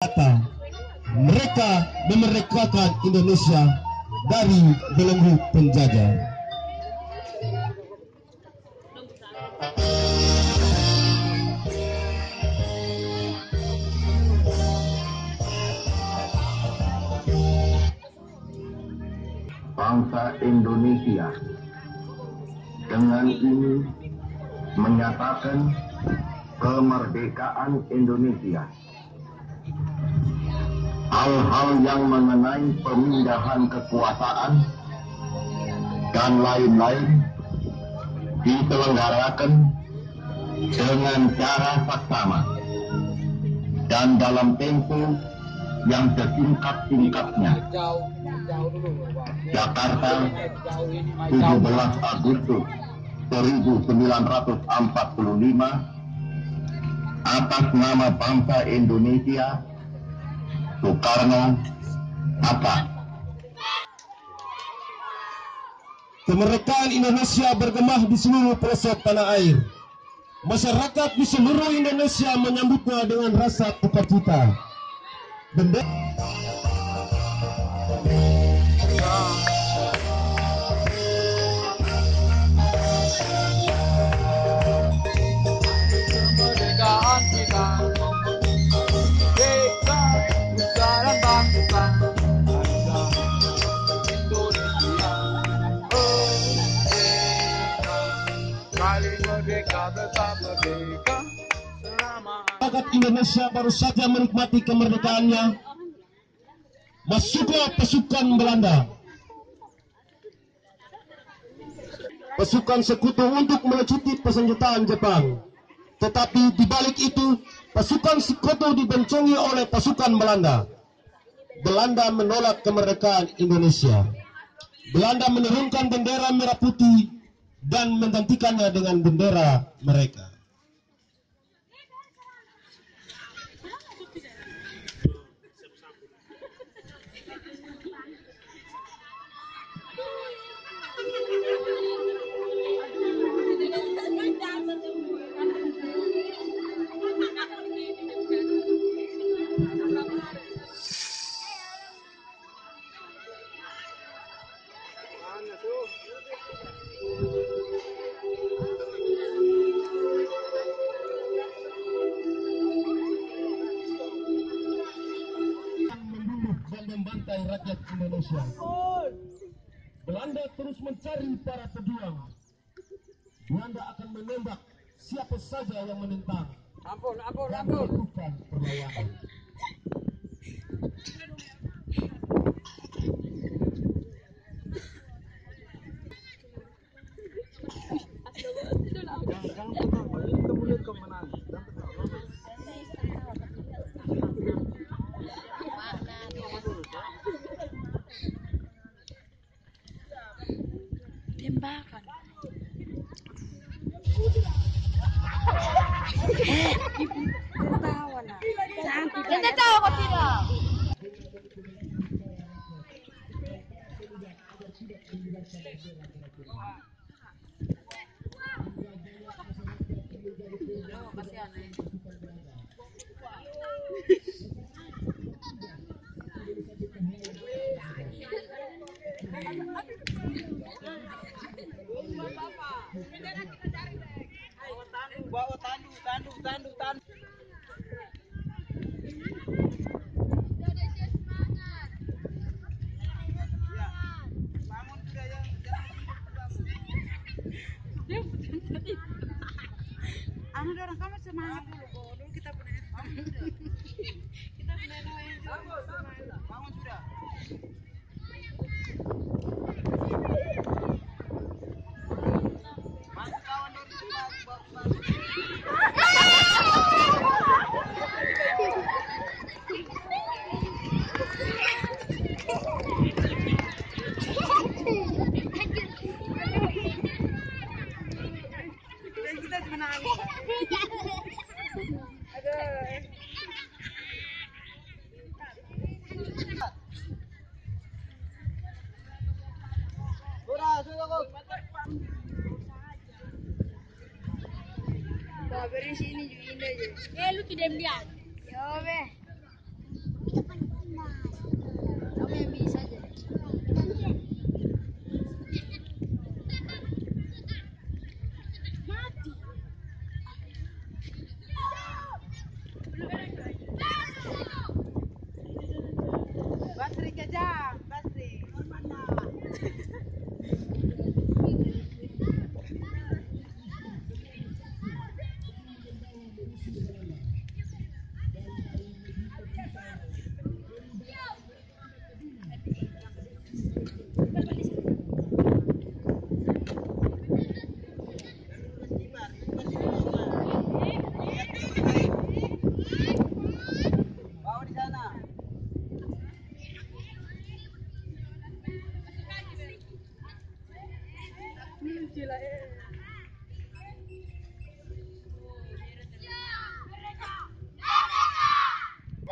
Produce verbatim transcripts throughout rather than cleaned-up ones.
kata mereka memerdekakan Indonesia dari belenggu penjajah. Bangsa Indonesia dengan ini menyatakan kemerdekaan Indonesia. Hal-hal yang mengenai pemindahan kekuasaan dan lain-lain diselenggarakan dengan cara saksama dan dalam tempo yang sesingkat-singkatnya. Jakarta, tujuh belas Agustus seribu sembilan ratus empat puluh lima, atas nama bangsa Indonesia, Soekarno, Hatta. Kemerdekaan Indonesia bergema di seluruh pelosok tanah air. Masyarakat di seluruh Indonesia menyambutnya dengan rasa sukacita. Bendera kemerdekaan kita, kita nusa dan bangsa, Indonesia merdeka, kali merdeka tetap merdeka selama. Rakyat Indonesia baru saja menikmati kemerdekaannya. Masuklah pasukan Belanda, pasukan sekutu untuk melucuti persenjataan Jepang. Tetapi di balik itu, pasukan sekutu dibencongi oleh pasukan Belanda. Belanda menolak kemerdekaan Indonesia. Belanda menurunkan bendera merah putih dan menggantikannya dengan bendera mereka. Membantai rakyat Indonesia. Belanda terus mencari para pejuang. Belanda akan menembak siapa saja yang menentang. Ampun, ampun, Dan ampun. melakukan perlawanan. Tembakan. Eh, ibu ketawa lah. Cantik. Kita tahu kok tidak. Bawa tandu, tandu, tandu, tandu. Bangun sudah yang Anu orang kamu semangat dulu kok. Dulu kita punya kita punya yang bangun sudah. Masuk kawan dari sebelah, kita menangis. Aduh. sudah, sudah kok. Bawa beri sini juga indah aja. Eh lu tidak diam. Yo be.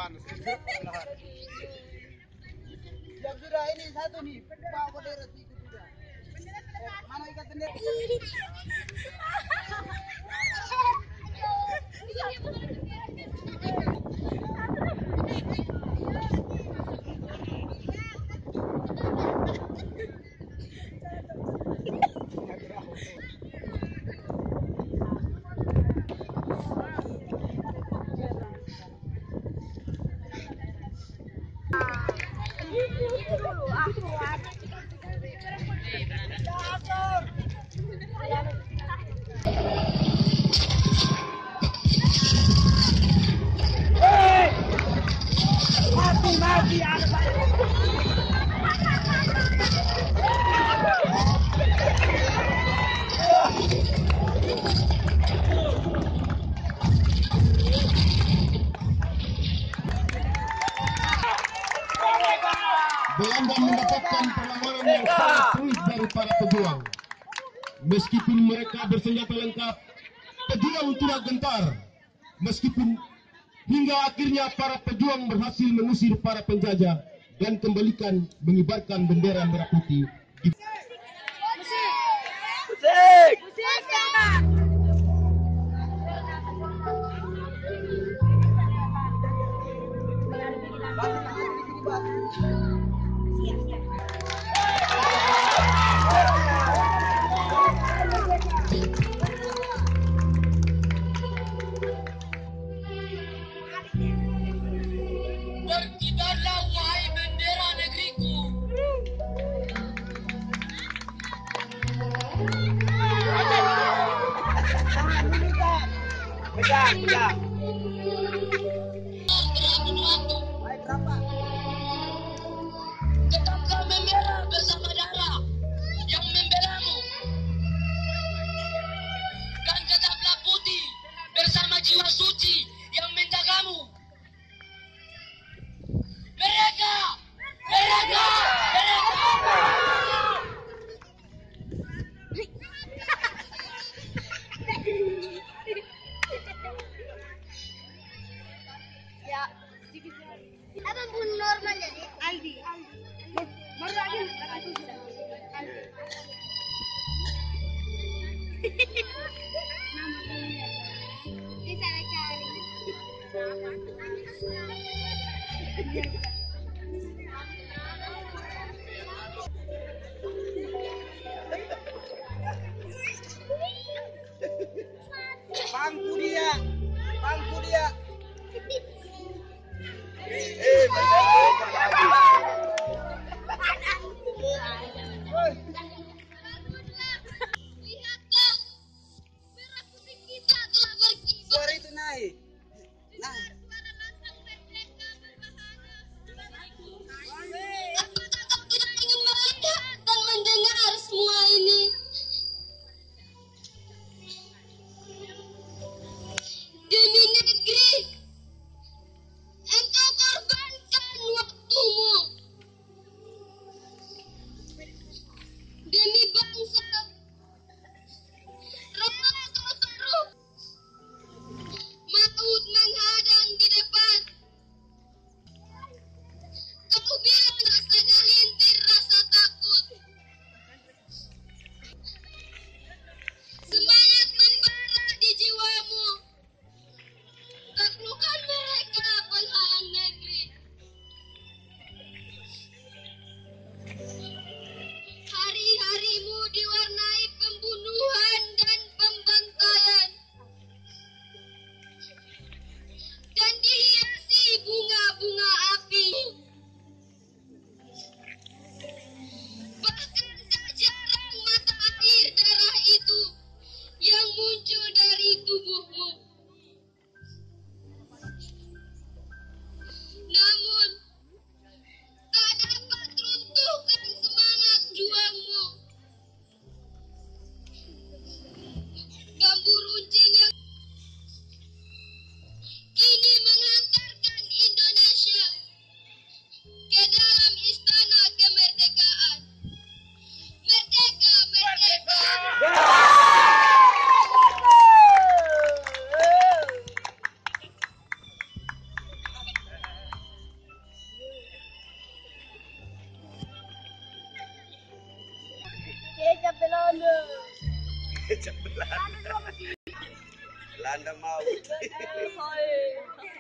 belahan. Belahan. Yang sudah ini satu nih, Pak bendera ikut sudah. Eh, mana ikat bendera? Belanda mendapatkan perlawanan yang sangat sulit dari para pejuang. Meskipun mereka bersenjata lengkap, pejuang tidak gentar. Meskipun hingga akhirnya para pejuang berhasil mengusir para penjajah dan kembalikan mengibarkan bendera merah putih. Musik! Berkibarlah wahai bendera negeriku. Pegang, pegang. Berabu-abu, Baik, berapa? tetaplah membela bersama darah yang membelamu. Dan tetaplah putih bersama jiwa suci yang menjagamu. Mereka, mereka, mereka. Ya, sedikit lagi. Apa pun normal jadi? Aldi, Aldi. Baru lagi kata aku sudah. Aldi. Nama punya. Bisa cari. Bangku dia. Bangku dia. Eh, Lihatlah, merah putih kita telah berkibar. suara itu naik. Naik. Apakah kau tidak ingin melihat dan mendengar semua ini? Demi negeri, engkau korban Belanda. Belanda. Belanda mau. Belanda,